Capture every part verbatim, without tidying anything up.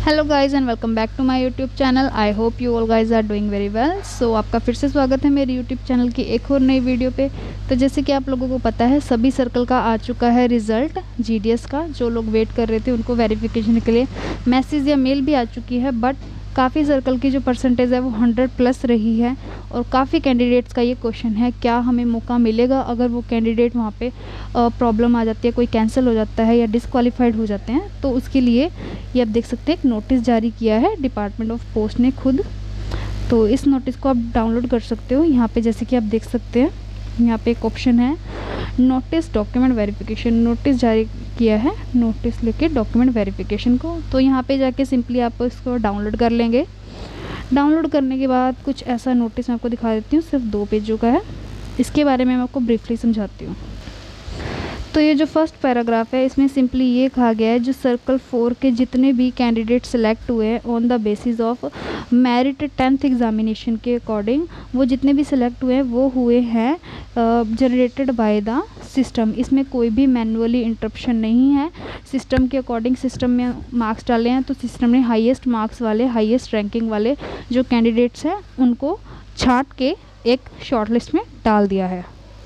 Hello guys and welcome back to my YouTube channel. I hope you all guys are doing very well. So आपका फिर से स्वागत है मेरे YouTube channel की एक और नई वीडियो पे। तो जैसे कि आप लोगों को पता है, सभी सर्कल का आ चुका है रिज़ल्ट जीडीएस का। जो लोग वेट कर रहे थे उनको वेरिफिकेशन के लिए मैसेज या मेल भी आ चुकी है, बट काफ़ी सर्कल की जो परसेंटेज है वो हंड्रेड प्लस रही है। और काफ़ी कैंडिडेट्स का ये क्वेश्चन है, क्या हमें मौका मिलेगा अगर वो कैंडिडेट वहाँ पे प्रॉब्लम आ जाती है, कोई कैंसिल हो जाता है या डिसक्वालीफाइड हो जाते हैं। तो उसके लिए ये आप देख सकते हैं, एक नोटिस जारी किया है डिपार्टमेंट ऑफ पोस्ट ने खुद। तो इस नोटिस को आप डाउनलोड कर सकते हो। यहाँ पे जैसे कि आप देख सकते हैं, यहाँ पे एक ऑप्शन है नोटिस डॉक्यूमेंट वेरिफिकेशन। नोटिस जारी किया है, नोटिस लेके डॉक्यूमेंट वेरिफिकेशन को। तो यहाँ पे जाके सिंपली आप इसको डाउनलोड कर लेंगे। डाउनलोड करने के बाद कुछ ऐसा नोटिस मैं आपको दिखा देती हूँ, सिर्फ दो पेजों का है। इसके बारे में मैं आपको ब्रीफली समझाती हूँ। तो ये जो फर्स्ट पैराग्राफ है, इसमें सिंपली ये कहा गया है, जो सर्कल फोर के जितने भी कैंडिडेट सेलेक्ट हुए हैं on the basis of merit tenth examination के अकॉर्डिंग, वो जितने भी सिलेक्ट हुए हैं वो हुए हैं जनरेटेड बाय द सिस्टम। इसमें कोई भी मैनुअली इंटरप्शन नहीं है, सिस्टम के अकॉर्डिंग सिस्टम में मार्क्स डाले हैं। तो सिस्टम ने हाईएस्ट मार्क्स वाले, हाईएस्ट रैंकिंग वाले जो कैंडिडेट्स हैं उनको छांट के एक शॉर्टलिस्ट में डाल दिया है।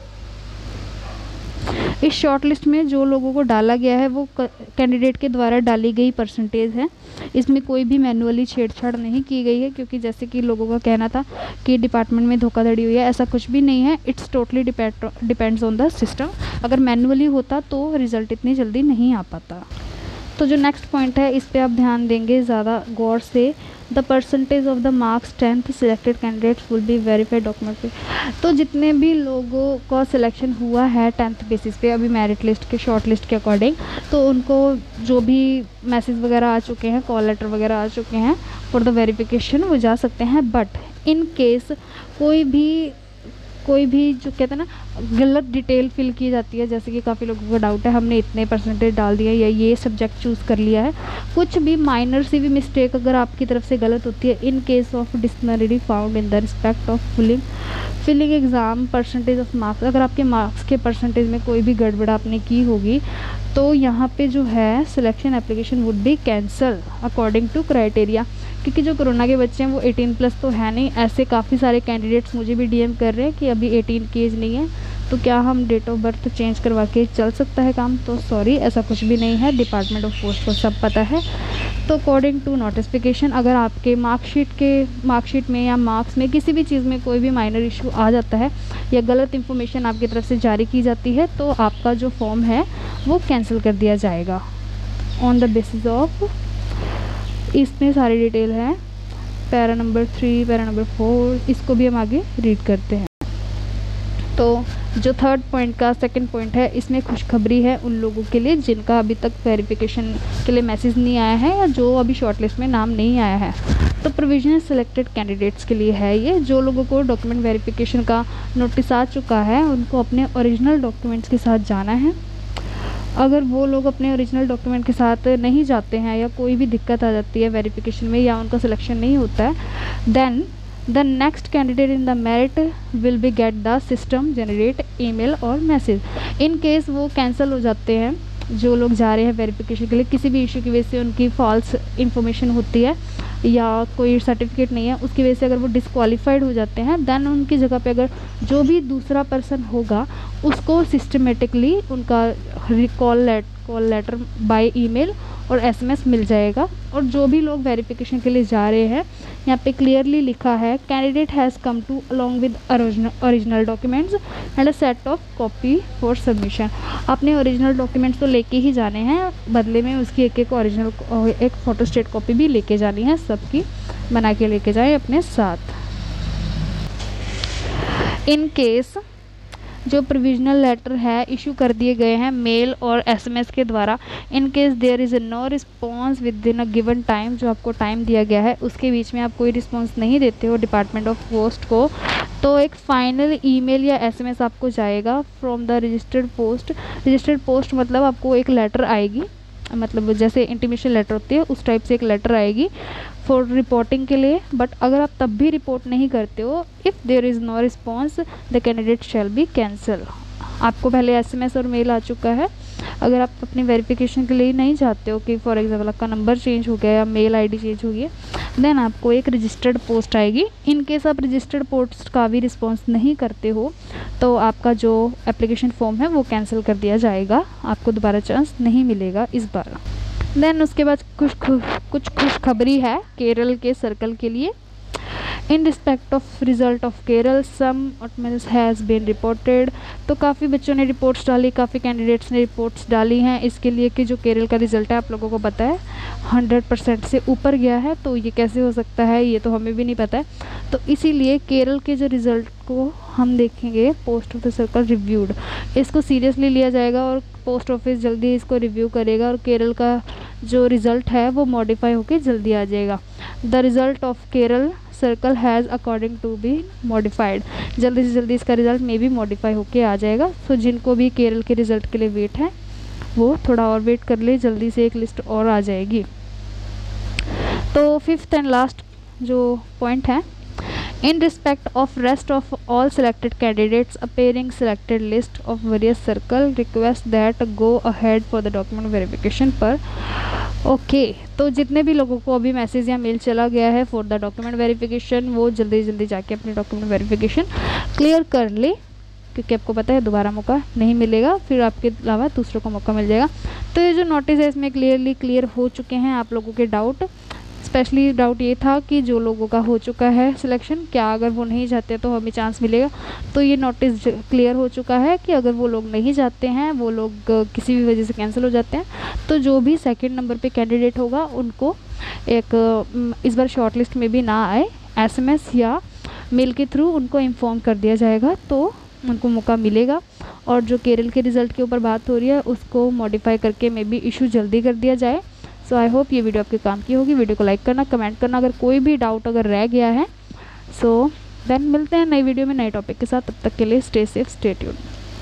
इस शॉर्टलिस्ट में जो लोगों को डाला गया है वो कैंडिडेट के द्वारा डाली गई परसेंटेज है। इसमें कोई भी मैनुअली छेड़छाड़ नहीं की गई है, क्योंकि जैसे कि लोगों का कहना था कि डिपार्टमेंट में धोखाधड़ी हुई है, ऐसा कुछ भी नहीं है। It's totally depends on the system. अगर मैनुअली होता तो रिज़ल्ट इतनी जल्दी नहीं आ पाता। तो जो नेक्स्ट पॉइंट है, इस पे आप ध्यान देंगे ज़्यादा गौर से। The percentage of the marks tenth selected candidates will be verified document पे। तो जितने भी लोगों का सिलेक्शन हुआ है टेंथ बेसिस पे, अभी मेरिट लिस्ट के शॉर्ट लिस्ट के अकॉर्डिंग, तो उनको जो भी मैसेज वगैरह आ चुके हैं, कॉल लेटर वगैरह आ चुके हैं फॉर द वेरिफिकेशन, वो जा सकते हैं। बट इन केस कोई भी कोई भी जो कहते हैं ना, गलत डिटेल फिल की जाती है, जैसे कि काफ़ी लोगों को डाउट है हमने इतने परसेंटेज डाल दिया या ये सब्जेक्ट चूज़ कर लिया है, कुछ भी माइनर सी भी मिस्टेक अगर आपकी तरफ से गलत होती है, in case of disparity found in the respect of filling filling exam percentage of marks, अगर आपके मार्क्स के परसेंटेज में कोई भी गड़बड़ आपने की होगी, तो यहाँ पे जो है selection application would be cancel according to criteria. क्योंकि जो कोरोना के बच्चे हैं वो अठारह प्लस तो है नहीं। ऐसे काफ़ी सारे कैंडिडेट्स मुझे भी डीएम कर रहे हैं कि अभी अठारह की एज नहीं है, तो क्या हम डेट ऑफ बर्थ चेंज करवा के चल सकता है काम? तो सॉरी, ऐसा कुछ भी नहीं है। डिपार्टमेंट ऑफ पोस्ट को सब पता है। तो अकॉर्डिंग टू नोटिफिकेशन, अगर आपके मार्कशीट के मार्कशीट में या मार्क्स में किसी भी चीज़ में कोई भी माइनर इशू आ जाता है या गलत इन्फॉर्मेशन आपकी तरफ से जारी की जाती है, तो आपका जो फॉर्म है वो कैंसिल कर दिया जाएगा ऑन द बेसिस ऑफ, इसमें सारी डिटेल है। Para number three, para number four, इसको भी हम आगे रीड करते हैं। तो जो थर्ड पॉइंट का सेकंड पॉइंट है, इसमें खुशखबरी है उन लोगों के लिए जिनका अभी तक वेरिफिकेशन के लिए मैसेज नहीं आया है या जो अभी शॉर्टलिस्ट में नाम नहीं आया है। तो प्रोविजनल सिलेक्टेड कैंडिडेट्स के लिए है ये। जो लोगों को डॉक्यूमेंट वेरिफिकेशन का नोटिस आ चुका है, उनको अपने ओरिजिनल डॉक्यूमेंट्स के साथ जाना है। अगर वो लोग अपने ओरिजिनल डॉक्यूमेंट के साथ नहीं जाते हैं या कोई भी दिक्कत आ जाती है वेरिफिकेशन में या उनका सिलेक्शन नहीं होता है, then the next candidate in the merit will be get the system generate email और मैसेज। इन केस वो कैंसिल हो जाते हैं, जो लोग जा रहे हैं वेरिफिकेशन के लिए, किसी भी इशू की वजह से उनकी फॉल्स इन्फॉर्मेशन होती है या कोई सर्टिफिकेट नहीं है, उसकी वजह से अगर वो डिसक्वालीफाइड हो जाते हैं, देन उनकी जगह पे अगर जो भी दूसरा पर्सन होगा उसको सिस्टमेटिकली उनका call let call letter by email और एसएमएस मिल जाएगा। और जो भी लोग वेरिफिकेशन के लिए जा रहे हैं, यहाँ पे क्लियरली लिखा है, candidate has come to along with original documents and a set of copy for submission. अपने ओरिजिनल डॉक्यूमेंट्स तो लेके ही जाने हैं, बदले में उसकी एक एक ओरिजिनल एक फोटोस्टेट कॉपी भी लेके जानी है, सबकी बना के लेके जाएं अपने साथ। इन केस जो प्रोविजनल लेटर है इशू कर दिए गए हैं मेल और एसएमएस के द्वारा, in case there is no response within a given time, जो आपको टाइम दिया गया है उसके बीच में आप कोई रिस्पॉन्स नहीं देते हो डिपार्टमेंट ऑफ पोस्ट को, तो एक फाइनल ईमेल या एसएमएस आपको जाएगा from the registered post. Registered post मतलब आपको एक लेटर आएगी, मतलब जैसे इंटीमेशन लेटर होती है उस टाइप से एक लेटर आएगी फॉर रिपोर्टिंग के लिए। बट अगर आप तब भी रिपोर्ट नहीं करते हो, if there is no response the candidate shall be cancel. आपको पहले एसएमएस और मेल आ चुका है, अगर आप अपनी वेरिफिकेशन के लिए नहीं चाहते हो कि फॉर एग्जांपल आपका नंबर चेंज हो गया या मेल आईडी चेंज हो गई, देन आपको एक रजिस्टर्ड पोस्ट आएगी। इन केस आप रजिस्टर्ड पोस्ट का भी रिस्पॉन्स नहीं करते हो तो आपका जो एप्लीकेशन फॉर्म है वो कैंसिल कर दिया जाएगा, आपको दोबारा चांस नहीं मिलेगा इस बार। देन उसके बाद कुछ कुछ खुशखबरी है केरल के सर्कल के लिए। In respect of result of Kerala some anomalies has been reported. तो काफ़ी बच्चों ने रिपोर्ट्स डाली, काफ़ी कैंडिडेट्स ने रिपोर्ट्स डाली हैं इसके लिए कि जो केरल का रिज़ल्ट है आप लोगों को पता है हंड्रेड परसेंट से ऊपर गया है। तो ये कैसे हो सकता है, ये तो हमें भी नहीं पता है। तो इसीलिए केरल के जो रिज़ल्ट को हम देखेंगे post of the circle reviewed, इसको सीरियसली लिया जाएगा और पोस्ट ऑफिस जल्दी इसको रिव्यू करेगा और केरल का जो रिज़ल्ट है वो मॉडिफाई होकर जल्दी आ जाएगा। The result of Kerala circle has according to be modified, जल्दी से जल्दी इसका रिज़ल्ट में भी मॉडिफाई होके आ जाएगा। सो जिनको भी केरल के रिज़ल्ट के लिए वेट है वो थोड़ा और वेट कर ले, जल्दी से एक लिस्ट और आ जाएगी। तो फिफ्थ एंड लास्ट जो पॉइंट है, in respect of rest of all selected candidates appearing selected list of various circle request that go ahead for the document verification पर। ओके okay, तो जितने भी लोगों को अभी मैसेज या मेल चला गया है फॉर द डॉक्यूमेंट वेरिफिकेशन वो जल्दी जल्दी जाके अपनी डॉक्यूमेंट वेरिफिकेशन क्लियर कर ले, क्योंकि आपको पता है दोबारा मौका नहीं मिलेगा, फिर आपके अलावा दूसरों को मौका मिल जाएगा। तो ये जो नोटिस है इसमें क्लियरली क्लियर हो चुके हैं आप लोगों के डाउट। स्पेशली डाउट ये था कि जो लोगों का हो चुका है सिलेक्शन, क्या अगर वो नहीं जाते तो हमें चांस मिलेगा। तो ये नोटिस क्लियर हो चुका है कि अगर वो लोग नहीं जाते हैं, वो लोग किसी भी वजह से कैंसिल हो जाते हैं, तो जो भी सेकंड नंबर पे कैंडिडेट होगा उनको एक इस बार शॉर्टलिस्ट में भी ना आए, एसएमएस या मेल के थ्रू उनको इन्फॉर्म कर दिया जाएगा, तो उनको मौका मिलेगा। और जो केरल के रिज़ल्ट के ऊपर बात हो रही है उसको मॉडिफाई करके मे बी इशू जल्दी कर दिया जाए। सो आई होप ये वीडियो आपके काम की होगी। वीडियो को लाइक करना, कमेंट करना अगर कोई भी डाउट अगर रह गया है। सो देन मिलते हैं नई वीडियो में नए टॉपिक के साथ, तब तक के लिए स्टे सेफ, स्टे ट्यून्ड।